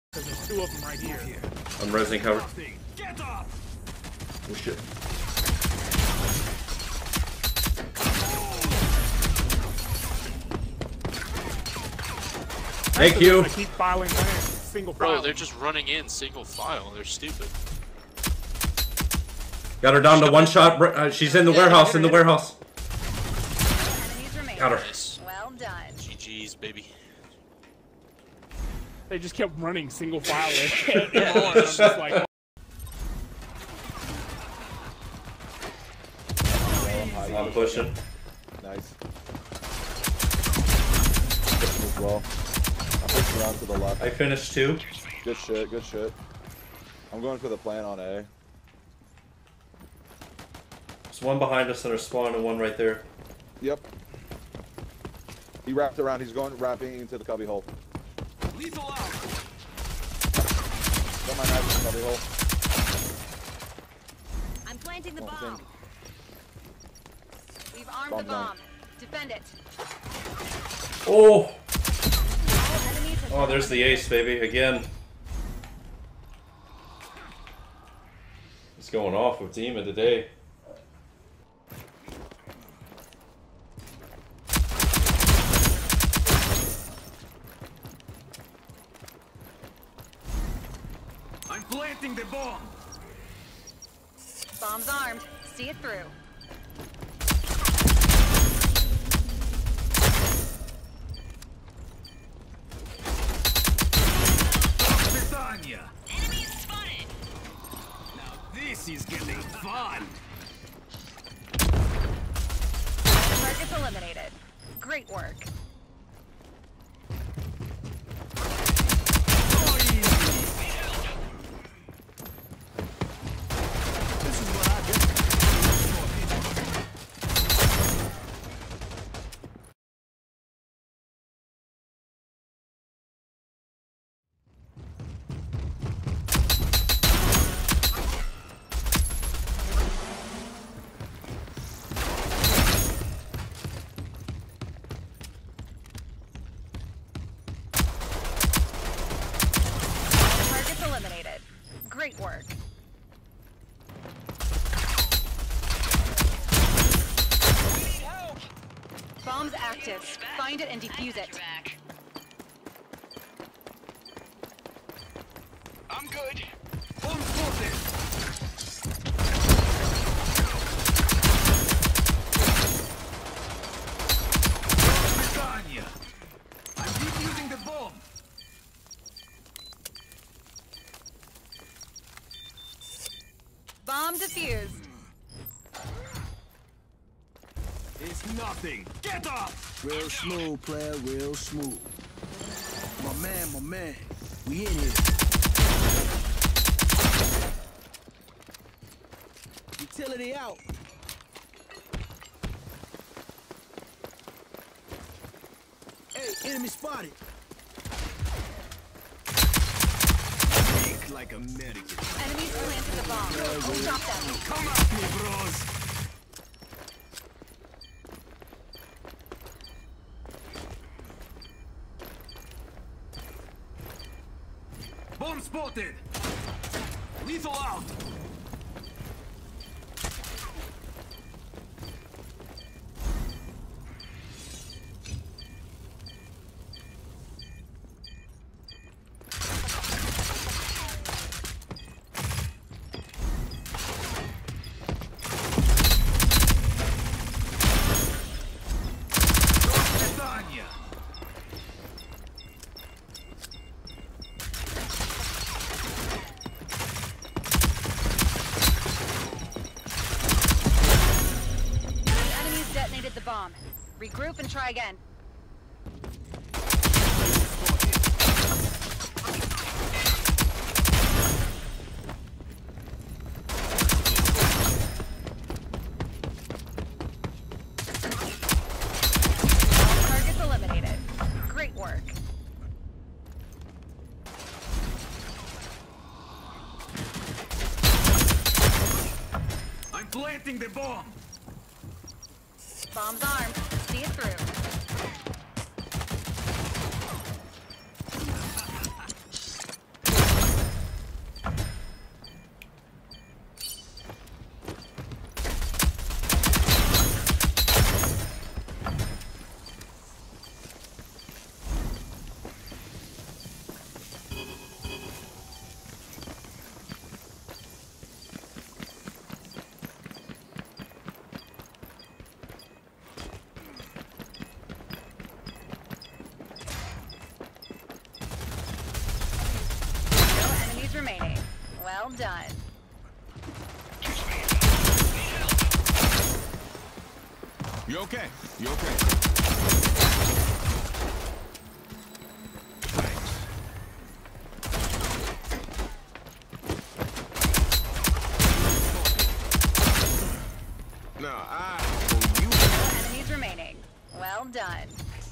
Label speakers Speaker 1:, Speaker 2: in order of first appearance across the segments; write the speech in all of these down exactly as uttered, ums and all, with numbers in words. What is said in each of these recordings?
Speaker 1: Because there's two of them right here.
Speaker 2: I'm resing cover.
Speaker 1: Get up!
Speaker 2: Oh shit. Thank you.
Speaker 1: I keep filing single file.
Speaker 3: Bro, they're just running in single file. They're stupid.
Speaker 2: Got her down to one shot. Uh, she's in the
Speaker 3: yeah,
Speaker 2: warehouse. In the warehouse. Got her.
Speaker 3: Nice.
Speaker 4: Well done.
Speaker 3: G G's, baby.
Speaker 1: They just kept running single file. I'm just like,
Speaker 2: I'm pushing.
Speaker 5: Nice. Pushing as well. I'm pushing around to the left.
Speaker 2: I finished two.
Speaker 5: Good shit, good shit. I'm going for the plan on A.
Speaker 2: There's one behind us in our spawn and one right there.
Speaker 5: Yep. He wrapped around. He's going wrapping into the cubby hole.
Speaker 1: lethal out.
Speaker 5: Got my knife in the cubby hole.
Speaker 4: I'm planting the
Speaker 5: Oh,
Speaker 4: bomb.
Speaker 5: thing.
Speaker 4: We've armed
Speaker 5: Bomb
Speaker 4: the bomb.
Speaker 5: down.
Speaker 4: Defend it.
Speaker 2: Oh.
Speaker 4: All enemies have
Speaker 2: Oh,
Speaker 4: been
Speaker 2: there's the ace, baby, again. It's going off with Dima today.
Speaker 1: I'm planting the bomb.
Speaker 4: Bomb's armed. See it through.
Speaker 1: Britannia.
Speaker 4: Enemy spotted.
Speaker 1: Now this is getting fun.
Speaker 4: Targets eliminated. Great work.
Speaker 1: This is what I do.
Speaker 4: Targets eliminated. Great work. Bomb's active. Find it and defuse it.
Speaker 1: I'm good. Bomb spotted. Britannia. I'm defusing the bomb.
Speaker 4: Bomb defused.
Speaker 1: It's nothing. Get up!
Speaker 6: Real smooth, player, real smooth. My man, my man, we in here. Utility out. Hey, enemy spotted.
Speaker 1: Think like American.
Speaker 4: Enemies planted the bomb. Stop them.
Speaker 1: Come at me, bros. Bomb spotted. Lethal out. Britannia.
Speaker 4: Enemies detonated the bomb. Regroup and try again. Targets eliminated. Great work.
Speaker 1: I'm planting the bomb.
Speaker 4: Bomb's armed. See it through. Well done.
Speaker 6: You okay? You okay? No, I owe you.
Speaker 4: No enemies remaining. Well done.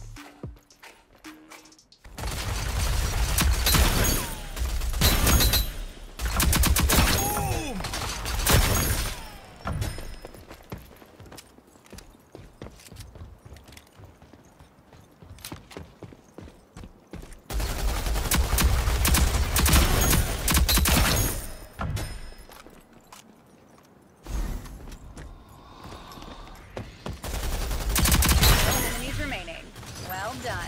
Speaker 4: Remaining. Well done.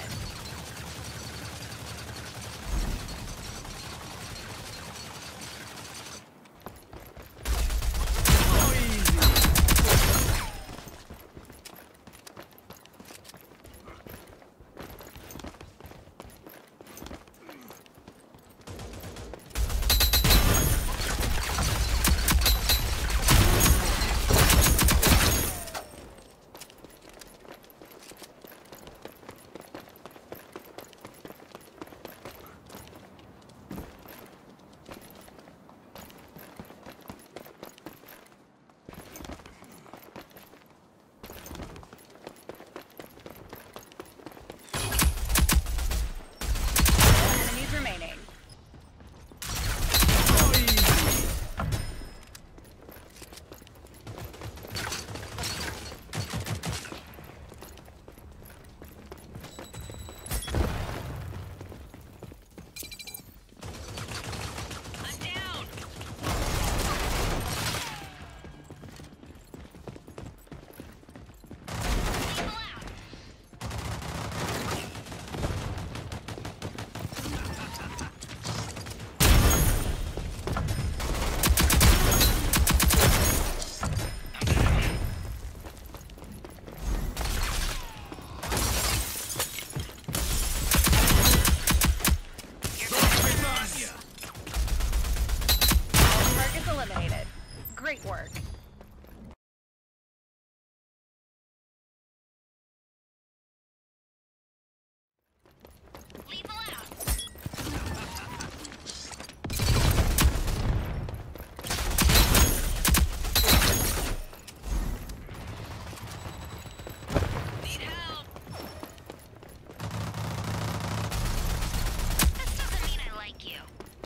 Speaker 4: Eliminated. Great work. Lethal out. Need help. This doesn't mean I like you.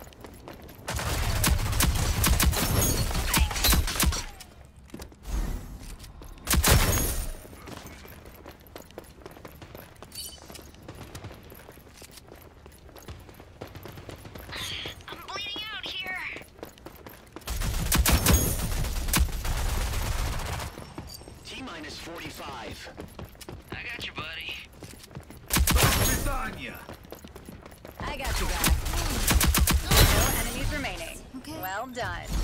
Speaker 7: Minus forty-five.
Speaker 8: I got you, buddy.
Speaker 6: Focus on ya.
Speaker 4: I got you back. No enemies remaining.
Speaker 9: Okay.
Speaker 4: Well done.